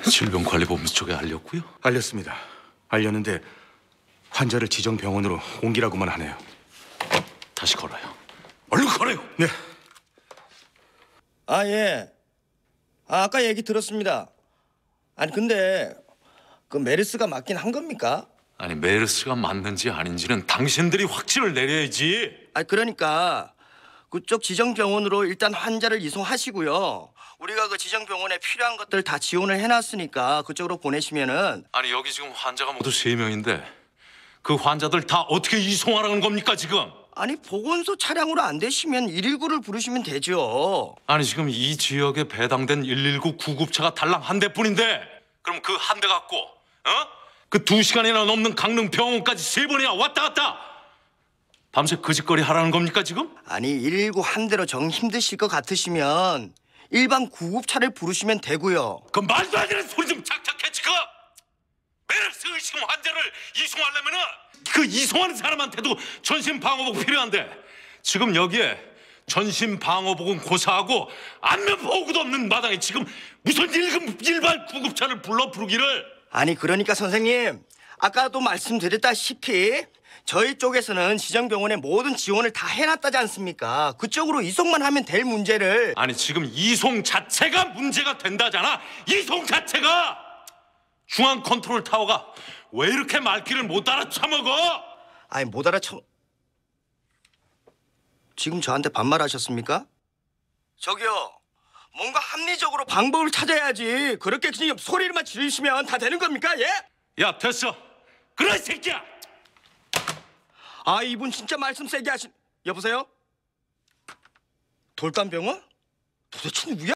질병관리본부 쪽에 알렸고요. 알렸습니다. 알렸는데 환자를 지정병원으로 옮기라고만 하네요. 다시 걸어요. 얼른 걸어요. 네. 아, 예. 아까 얘기 들었습니다. 아니, 근데 그 메르스가 맞긴 한 겁니까? 아니, 메르스가 맞는지 아닌지는 당신들이 확진을 내려야지. 아니, 그러니까 그쪽 지정병원으로 일단 환자를 이송하시고요. 우리가 그 지정병원에 필요한 것들 다 지원을 해놨으니까 그쪽으로 보내시면은. 아니, 여기 지금 환자가 모두 3명인데 그 환자들 다 어떻게 이송하라는 겁니까 지금? 아니, 보건소 차량으로 안 되시면 119를 부르시면 되죠. 아니, 지금 이 지역에 배당된 119 구급차가 달랑 한 대뿐인데 그럼 그 한 대 갖고 그 2시간이나 넘는 강릉병원까지 3번이나 왔다 갔다 밤새 거짓거리 하라는 겁니까 지금? 아니, 119 한 대로 정 힘드실 것 같으시면 일반 구급차를 부르시면 되고요. 그 말도 안 되는 소리 좀 착착해 지금. 메르스 의심 환자를 이송하려면은 그 이송하는 사람한테도 전신방호복 필요한데 지금 여기에 전신방호복은 고사하고 안면보호구도 없는 마당에 지금 무슨 일반 구급차를 불러 부르기를. 아니, 그러니까 선생님, 아까도 말씀드렸다시피 저희 쪽에서는 지정병원에 모든 지원을 다 해놨다지 않습니까? 그쪽으로 이송만 하면 될 문제를. 아니, 지금 이송 자체가 문제가 된다잖아. 이송 자체가. 중앙 컨트롤 타워가 왜 이렇게 말귀를 못 알아쳐먹어? 아니, 못 알아쳐. 지금 저한테 반말하셨습니까? 저기요, 뭔가 합리적으로 방법을 찾아야지. 그렇게 그냥 소리만 지르시면 다 되는 겁니까? 예? 야, 됐어. 그래, 새끼야. 아, 이분 진짜 말씀 세게 하신. 여보세요? 돌담병원? 도대체 누구야?